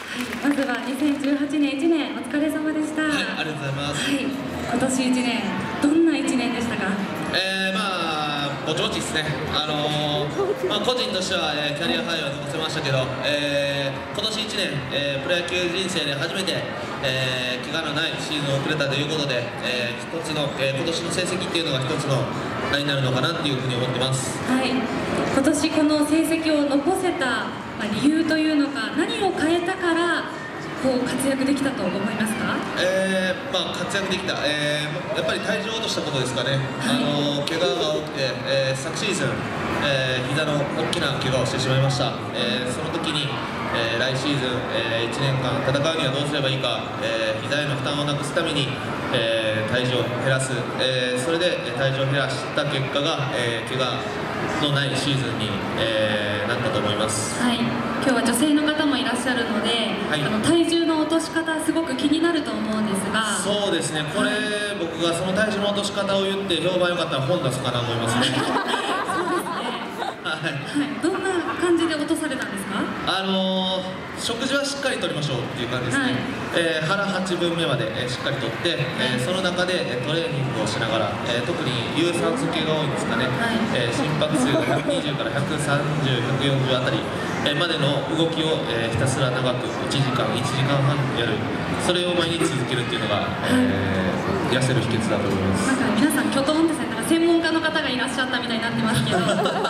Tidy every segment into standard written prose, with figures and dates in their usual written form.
まずは2018年1年お疲れ様でした。 はい、ありがとうございます。 はい、今年1年どんな1年でしたか？ ぼちぼちですね。個人としては、キャリアハイは残せましたけど、今年1年、プロ野球人生で初めて、怪我のないシーズンを送れたということで、一つの、今年の成績っていうのが一つのあれになるのかなっていうふうに思ってます。 はい、今年この成績を残せた、理由というのか、何を変えたからこう活躍できたと思いますか？ 活躍できた、やっぱり体重を落としたことですかね。怪我が多くて、昨シーズン、膝の大きな怪我をしてしまいました。その時に、来シーズン、1年間戦うにはどうすればいいか、膝への負担をなくすために、体重を減らす、それで体重を減らした結果が、怪我のないシーズンに、なったと思います。 はい、今日は女性の方もいらっしゃるので、はい、体重の落とし方すごく気になると思うんですが。 そうですね、これ、僕がその体重の落とし方を言って評判良かったら本出すかなと思いますね。 そうですね。はい、どんな感じで落とされたんですか？ 食事はしっかりとりましょうっていう感じですね。腹8分目まで、しっかりとって、その中で、トレーニングをしながら、特に有酸素系が多いんですかね。心拍数が120から130、140あたり、までの動きを、ひたすら長く1時間半やる、それを毎日続けるっていうのが、痩せる秘訣だと思います。 なんか皆さんきょとんってされたら専門家の方がいらっしゃったみたいになってますけど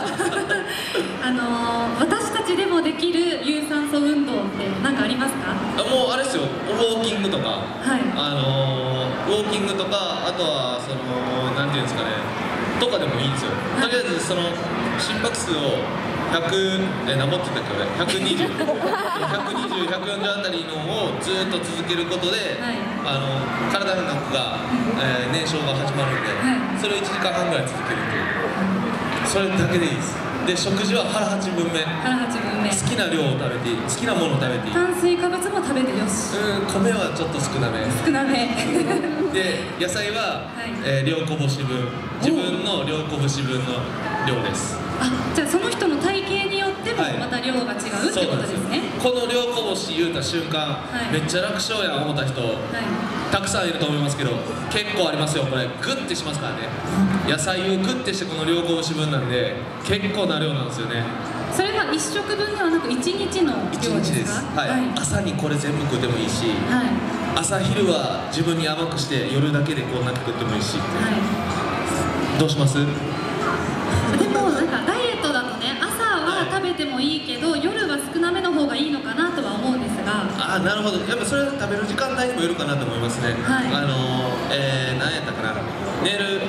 私たちでもできる有酸素運動って何かありますか？ もうあれですよ、ウォーキングとか、ウォーキングとか、あとはそのなんていうんですかね、とかでもいいんですよ。とりあえずその心拍数を100、何本って言ったっけ俺、120、140あたりのをずっと続けることで、体の中が、燃焼が始まるんで、それを1時間半ぐらい続けるという、それだけでいいです。で、食事は腹8分目、好きな量を食べていい、好きなものを食べていい、 炭水化物も食べてよし、 米はちょっと少なめで、野菜は、両こぼし分、自分の両こぼし分の量です。 じゃあその人の体型によってもまた量が違うってことですね。 この両こぼし言うた瞬間、めっちゃ楽勝やん思った人、たくさんいると思いますけど、結構ありますよ。これグッてしますからね。野菜をグッてしてこの両こぼし分なんで結構な量なんですよね。 それは1食分ではなく1日の量ですか？ 朝にこれ全部食ってもいいし、朝昼は自分に甘くして夜だけでこんなに食ってもいいし、どうします？ でもなんかダイエットだとね、朝は食べてもいいけど、夜は少なめの方がいいのかなとは思うんですが。 なるほど。やっぱそれは食べる時間帯にもよるかなと思いますね。何やったかな、寝る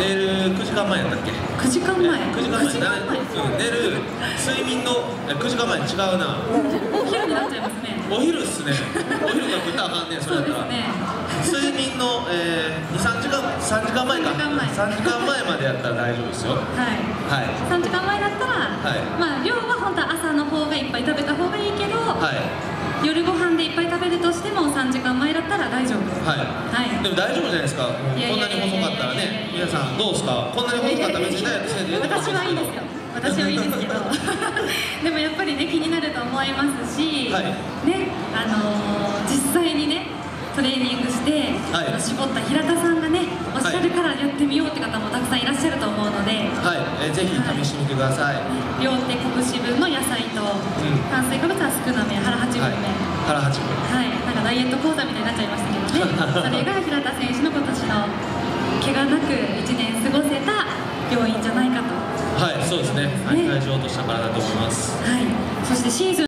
9時間前やったっけ？9時間前。寝る睡眠の9時間前違うな。 お昼になっちゃいますね。 お昼っすね。お昼が食ったらあかんねん、それやったら。睡眠の3時間前か。3時間前までやったら大丈夫ですよ。3時間前だったら、量は本当は朝の方がいっぱい食べた方がいいけど、夜ご飯でいっぱい食べるとしても3時間前だったら大丈夫。 でも大丈夫じゃないですか。こんなに細かったらね。皆さんどうですか？こんなに細かったら別にダイエットせんでいいと思うんですけど。 私はいいですけどでもやっぱりね、気になると思いますし、実際にねトレーニングして、絞った平田さんがねおっしゃるからやってみようって方もたくさんいらっしゃると思うので、 ぜひ試してみてください。 両手拳分の野菜と、炭水化物は少なめ、腹8分目、なんかダイエット講座みたいになっちゃいましたけどねそれが平田選手の今年の怪我なく1年過ごせた要因じゃないかと。 そうですね。体重を落としたからだと思います。 そしてシーズン